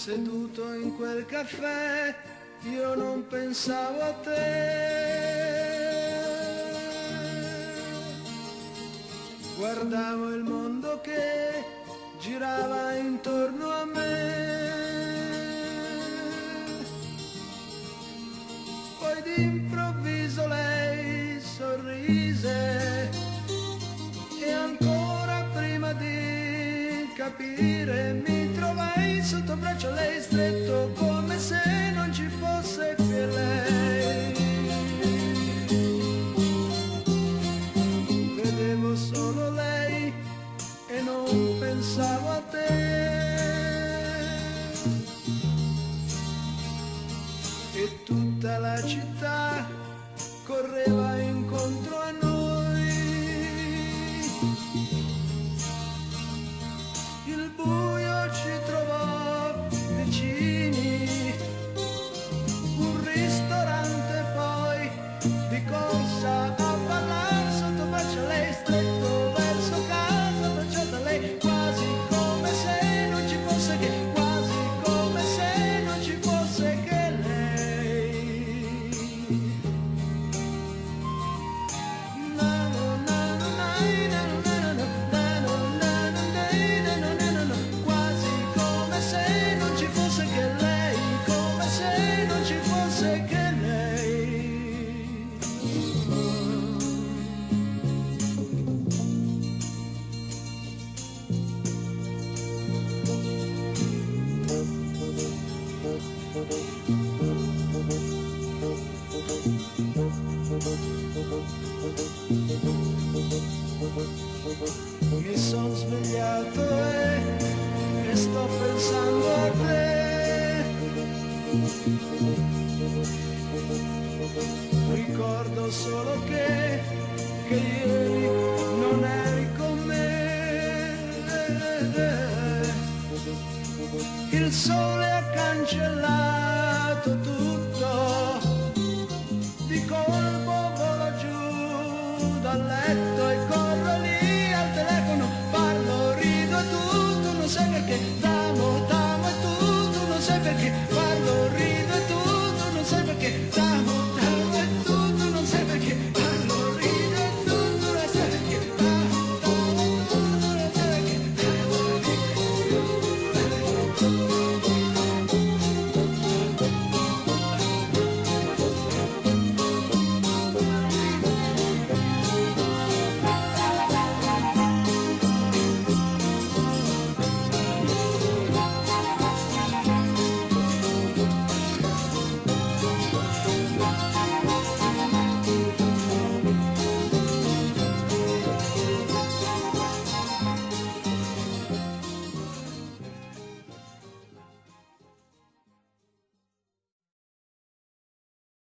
Seduto in quel caffè, io non pensavo a te. Guardavo il mondo che girava intorno a me. Poi d'improvviso lei sorrise e ancora prima di capire mi trovai sotto braccio a lei stretto come se non ci fosse che lei. Vedevo solo lei e non pensavo a te. E tutta la città correva incontro a noi. Il buio ci trovò vicini, un ristorante poi di corsa a ballare sotto braccio a lei stretto verso casa, abbracciata a lei quasi come se non ci fosse che, quasi come se non ci fosse che lei. Quasi come se non ci fosse che lei, come se non ci fosse che lei. Mi son svegliato e sto pensando a te. Ricordo solo che ieri non eri con me. Il sole ha cancellato tutto, di colpo volo giù dal letto e corro lì al telefono, parlo, rido e tutto, non sai perché